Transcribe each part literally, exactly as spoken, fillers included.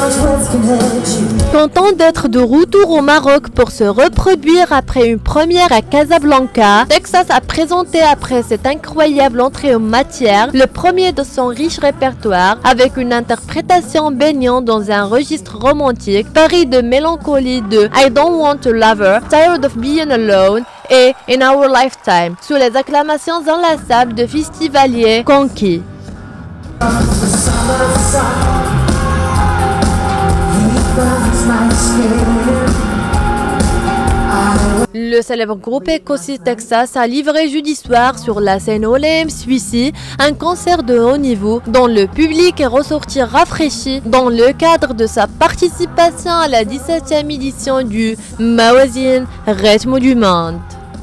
Content d'être de retour au Maroc pour se reproduire après une première à Casablanca, Texas a présenté après cette incroyable entrée en matière le premier de son riche répertoire avec une interprétation baignant dans un registre romantique, paré de mélancolie de I Don't Want a Lover, Tired of Being Alone et In Our Lifetime, sous les acclamations inlassables de festivaliers conquis. Le célèbre groupe écossais Texas a livré jeudi soir sur la scène O L M Suisse un concert de haut niveau dont le public est ressorti rafraîchi dans le cadre de sa participation à la dix-septième édition du magazine Rythme du Monde.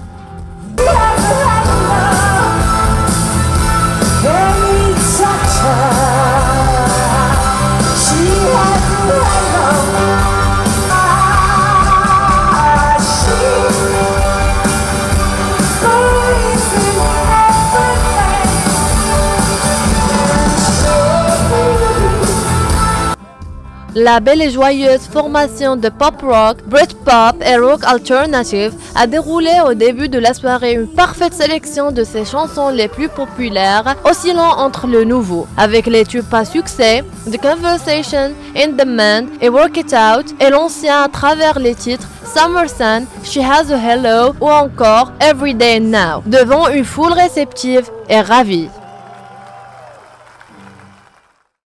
La belle et joyeuse formation de pop rock, Britpop et rock alternative a déroulé au début de la soirée une parfaite sélection de ses chansons les plus populaires, oscillant entre le nouveau, avec les tubes à succès, The Conversation, In Demand et Work It Out, et l'ancien à travers les titres Summer Sun, She Has a Hello ou encore Every Day Now, devant une foule réceptive et ravie.